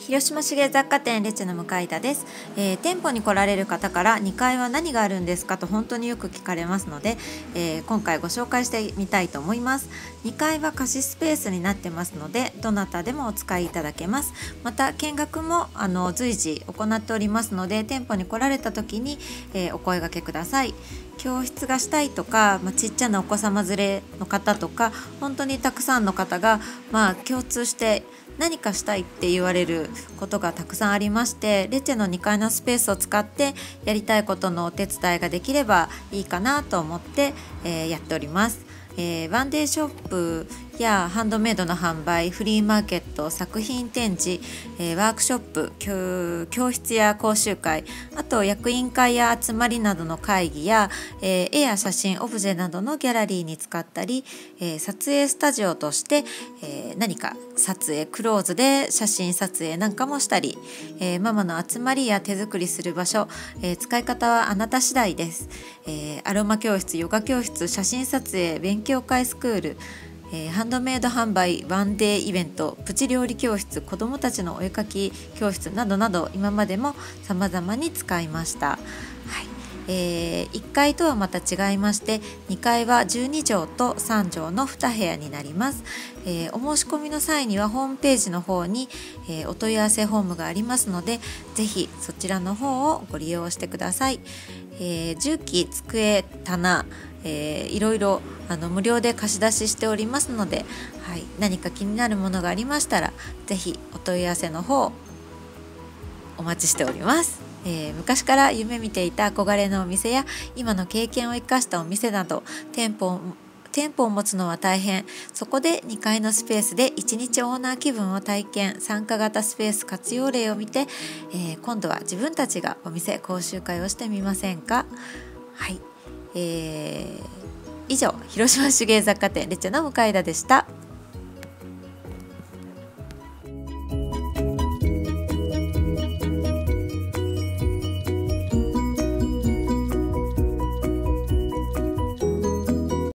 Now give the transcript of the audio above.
広島手芸雑貨店レチェの向田です。店舗に来られる方から2階は何があるんですかと本当によく聞かれますので、今回ご紹介してみたいと思います。2階は貸しスペースになってますので、どなたでもお使いいただけます。また見学も随時行っておりますので、店舗に来られた時に、お声掛けください。教室がしたいとか、ちっちゃなお子様連れの方とか、本当にたくさんの方が、共通して何かしたいって言われることがたくさんありまして、レチェの2階のスペースを使ってやりたいことのお手伝いができればいいかなと思って、やっております。ワンデーショップやハンドメイドの販売、フリーマーケット、作品展示、ワークショップ、教室や講習会、あと役員会や集まりなどの会議や、絵や写真、オブジェなどのギャラリーに使ったり、撮影スタジオとして、何か撮影、クローズで写真撮影なんかもしたり、ママの集まりや手作りする場所、使い方はあなた次第です。アロマ教室、ヨガ教室、写真撮影、勉強会スクール、ハンドメイド販売、ワンデーイベント、プチ料理教室、子どもたちのお絵かき教室などなど、今までも様々に使いました。1階とはまた違いまして、2階は12畳と3畳の2部屋になります。お申し込みの際にはホームページの方に、お問い合わせフォームがありますので、ぜひそちらの方をご利用してください。重機、机、棚、いろいろ無料で貸し出ししておりますので、何か気になるものがありましたら、ぜひお問い合わせの方お待ちしております。昔から夢見ていた憧れのお店や今の経験を生かしたお店など、店舗を持つのは大変。そこで2階のスペースで1日オーナー気分を体験、参加型スペース活用例を見て、今度は自分たちがお店講習会をしてみませんか。以上、広島手芸雑貨店レチェの向田でした。